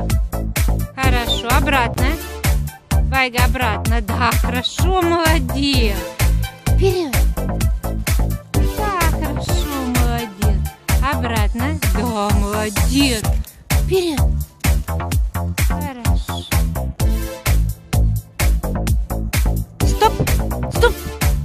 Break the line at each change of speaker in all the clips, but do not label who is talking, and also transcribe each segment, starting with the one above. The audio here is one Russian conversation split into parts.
Хорошо, обратно. Вайга, обратно. Да, хорошо, молодец. Вперед. Да, хорошо, молодец. Обратно. Да, молодец. Вперед. Хорошо. Стоп. Стоп.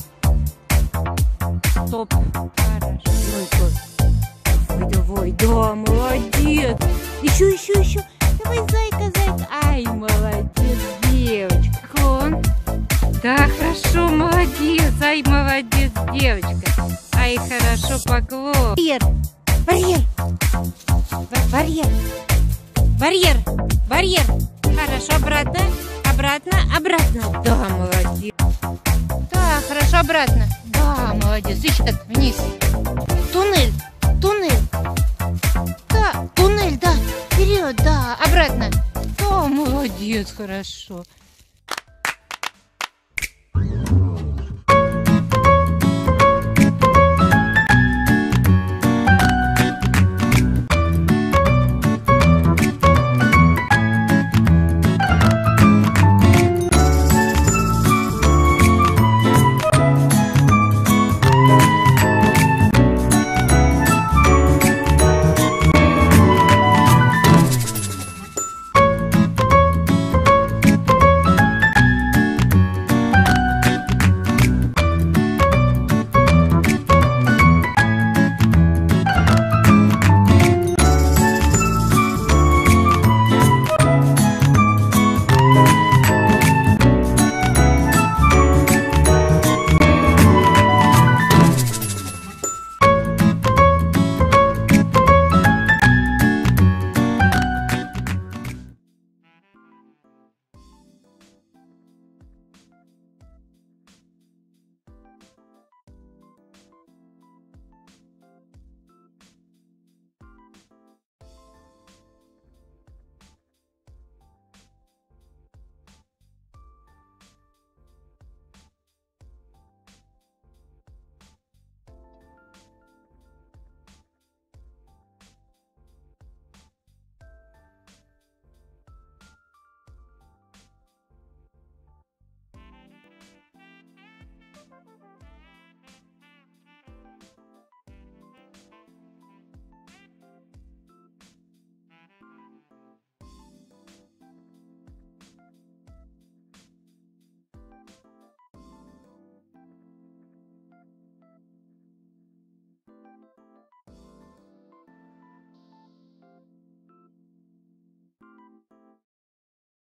Стоп. Хорошо. Давай, да, молодец. Еще. Давай, зайка. Ай, молодец, девочка. Клон. Да, хорошо, молодец. Ай, молодец, девочка. Ай, хорошо, поклон. Барьер. Хорошо, обратно. Да, молодец. Да, хорошо, обратно. Да, молодец. Еще так, вниз. Туннель. Да, туннель, да. Вперед, да, обратно. Да, молодец, хорошо.